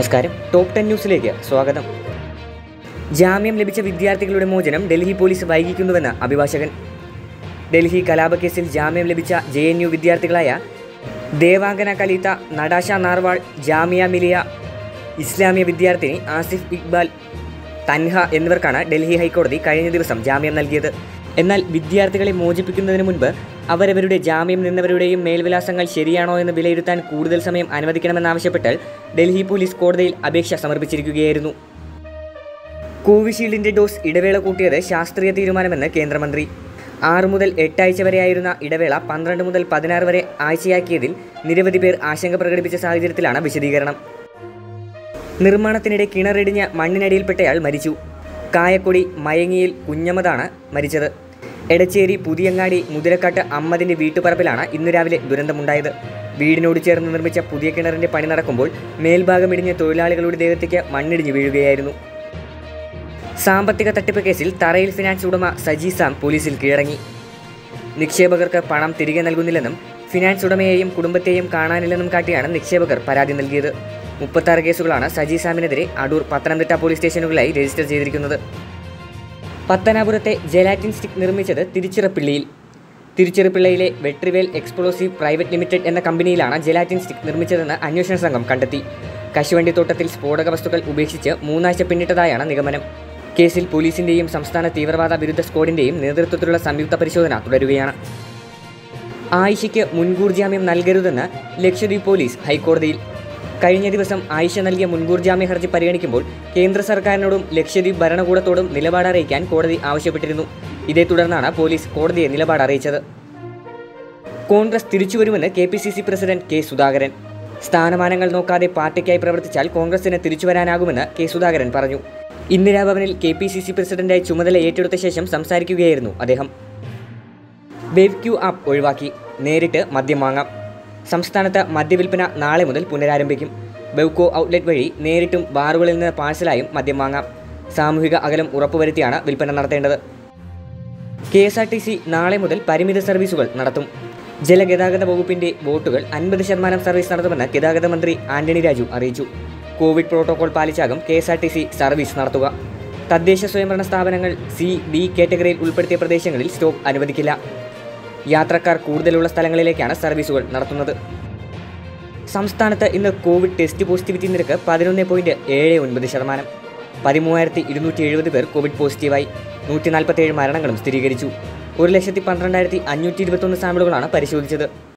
നമസ്കാരം. ടോപ്പ് 10 ന്യൂസിലേക്ക് സ്വാഗതം. ജാമ്യം ലഭിച്ച വിദ്യാർത്ഥികളുടെ മോചനം ഡൽഹി പോലീസ് വൈകിക്കുന്നുവെന്ന് അഭിഭാഷകൻ. ഡൽഹി കലാപക്കേസിൽ ജാമ്യം ലഭിച്ച JNU വിദ്യാർത്ഥികളായ ദേവാംഗന കലീത്ത, നടാഷ നാർവാൾ, ജാമിയ മിലിയ ഇസ്ലാമിയ വിദ്യാർത്ഥിനി ആസിഫ് ഇക്ബാൽ, തൻഹ എന്നിവർക്കാണ് ഡൽഹി ഹൈക്കോടതി കഴിഞ്ഞ ദിവസം ജാമ്യം നൽകിയത്. എന്നാൽ വിദ്യാർത്ഥികളെ മോചിപ്പിക്കുന്നതിന് മുൻപ് അവരവരുടെ ജാമ്യം നിന്നവരുടെയും മേൽവിലാസങ്ങൾ ശരിയാണോ എന്ന് വിലയിരുത്താൻ കൂടുതൽ സമയം അനുവദിക്കണമെന്നാവശ്യപ്പെട്ട് ഡൽഹി പോലീസ് കോടതിയിൽ അപേക്ഷ സമർപ്പിച്ചിരിക്കുകയായിരുന്നു. കോവിഷീൽഡിൻ്റെ ഡോസ് ഇടവേള കൂട്ടിയത് ശാസ്ത്രീയ തീരുമാനമെന്ന് കേന്ദ്രമന്ത്രി. 6 മുതൽ 8 ആഴ്ച വരെയായിരുന്ന ഇടവേള 12 മുതൽ 16 വരെ ആഴ്ചയാക്കിയതിൽ നിരവധി പേർ ആശങ്ക പ്രകടിപ്പിച്ച സാഹചര്യത്തിലാണ് വിശദീകരണം. നിർമ്മാണത്തിനിടെ കിണറിടിഞ്ഞ് മണ്ണിനടിയിൽപ്പെട്ടയാൾ മരിച്ചു. കായക്കൊടി മയങ്ങിയിൽ കുഞ്ഞമ്മദാണ് മരിച്ചത്. എടച്ചേരി പുതിയങ്ങാടി മുതിരക്കാട്ട് അമ്മദിൻ്റെ വീട്ടുപറപ്പിലാണ് ഇന്ന് രാവിലെ ദുരന്തമുണ്ടായത്. വീടിനോട് ചേർന്ന് നിർമ്മിച്ച പുതിയ കിണറിൻ്റെ പണി നടക്കുമ്പോൾ മേൽഭാഗം ഇടിഞ്ഞ് തൊഴിലാളികളുടെ ദേഹത്തേക്ക് മണ്ണിടിഞ്ഞ് വീഴുകയായിരുന്നു. സാമ്പത്തിക തട്ടിപ്പ് കേസിൽ തറയിൽ ഫിനാൻസ് ഉടമ സജി സാം പോലീസിൽ കീഴടങ്ങി. നിക്ഷേപകർക്ക് പണം തിരികെ നൽകുന്നില്ലെന്നും ഫിനാൻസ് ഉടമയെയും കുടുംബത്തെയും കാണാനില്ലെന്നും കാട്ടിയാണ് നിക്ഷേപകർ പരാതി നൽകിയത്. 36 കേസുകളാണ് സജി സാമിനെതിരെ അടൂർ, പത്തനംതിട്ട പോലീസ് സ്റ്റേഷനുകളിലായി രജിസ്റ്റർ ചെയ്തിരിക്കുന്നത്. പത്തനാപുരത്തെ ജെലാറ്റിൻ സ്റ്റിക്ക് നിർമ്മിച്ചത് തിരുച്ചിറപ്പിള്ളിയിൽ. തിരുച്ചിറപ്പിള്ളിയിലെ വെട്രിവേൽ എക്സ്പ്ലോസീവ് പ്രൈവറ്റ് ലിമിറ്റഡ് എന്ന കമ്പനിയിലാണ് ജെലാറ്റിൻ സ്റ്റിക്ക് നിർമ്മിച്ചതെന്ന് അന്വേഷണ സംഘം കണ്ടെത്തി. കശുവണ്ടിത്തോട്ടത്തിൽ സ്ഫോടക വസ്തുക്കൾ ഉപേക്ഷിച്ച് 3 ആഴ്ച പിന്നിട്ടതായാണ് നിഗമനം. കേസിൽ പോലീസിൻ്റെയും സംസ്ഥാന തീവ്രവാദ വിരുദ്ധ സ്ക്വാഡിൻ്റെയും നേതൃത്വത്തിലുള്ള സംയുക്ത പരിശോധന തുടരുകയാണ്. ആയിഷയ്ക്ക് മുൻകൂർ ജാമ്യം നൽകരുതെന്ന് ലക്ഷദ്വീപ് പോലീസ് ഹൈക്കോടതിയിൽ. കഴിഞ്ഞ ദിവസം ആയിഷ നൽകിയ മുൻകൂർ ജാമ്യ ഹർജി പരിഗണിക്കുമ്പോൾ കേന്ദ്ര സർക്കാരിനോടും ലക്ഷദ്വീപ് ഭരണകൂടത്തോടും നിലപാട് അറിയിക്കാൻ കോടതി ആവശ്യപ്പെട്ടിരുന്നു. ഇതേ തുടർന്നാണ് പോലീസ് കോടതിയെ നിലപാട് അറിയിച്ചത്. കോൺഗ്രസ് തിരിച്ചുവരുമെന്ന് KPCC പ്രസിഡന്റ് K. സുധാകരൻ. സ്ഥാനമാനങ്ങൾ നോക്കാതെ പാർട്ടിക്കായി പ്രവർത്തിച്ചാൽ കോൺഗ്രസിന് തിരിച്ചുവരാനാകുമെന്ന് K. സുധാകരൻ പറഞ്ഞു. ഇന്ദിരാഭവനിൽ KPCC പ്രസിഡന്റായി ചുമതല ഏറ്റെടുത്ത ശേഷം സംസാരിക്കുകയായിരുന്നു അദ്ദേഹം. ബേബ്ക്യൂ ആപ്പ് ഒഴിവാക്കി, നേരിട്ട് മദ്യം വാങ്ങാം. സംസ്ഥാനത്ത് മദ്യവിൽപ്പന നാളെ മുതൽ പുനരാരംഭിക്കും. ബെവ്കോ ഔട്ട്ലെറ്റ് വഴി നേരിട്ടും ബാറുകളിൽ നിന്ന് പാഴ്സലായും മദ്യം വാങ്ങാം. സാമൂഹിക അകലം ഉറപ്പുവരുത്തിയാണ് വിൽപ്പന നടത്തേണ്ടത്. KSRTC നാളെ മുതൽ പരിമിത സർവീസുകൾ നടത്തും. ജലഗതാഗത വകുപ്പിൻ്റെ ബോട്ടുകൾ 50% സർവീസ് നടത്തുമെന്ന് ഗതാഗത മന്ത്രി ആന്റണി രാജു അറിയിച്ചു. കോവിഡ് പ്രോട്ടോകോൾ പാലിച്ചാകും KSRTC സർവീസ് നടത്തുക. തദ്ദേശ സ്വയംഭരണ സ്ഥാപനങ്ങൾ C-D കാറ്റഗറിയിൽ ഉൾപ്പെടുത്തിയ പ്രദേശങ്ങളിൽ സ്റ്റോപ്പ് അനുവദിക്കില്ല. യാത്രക്കാർ കൂടുതലുള്ള സ്ഥലങ്ങളിലേക്കാണ് സർവീസുകൾ നടത്തുന്നത്. സംസ്ഥാനത്ത് ഇന്ന് കോവിഡ് ടെസ്റ്റ് പോസിറ്റിവിറ്റി നിരക്ക് 11.79%. 13,270 പേർ കോവിഡ് പോസിറ്റീവായി. 147 മരണങ്ങളും സ്ഥിരീകരിച്ചു. 1,12,521 സാമ്പിളുകളാണ് പരിശോധിച്ചത്.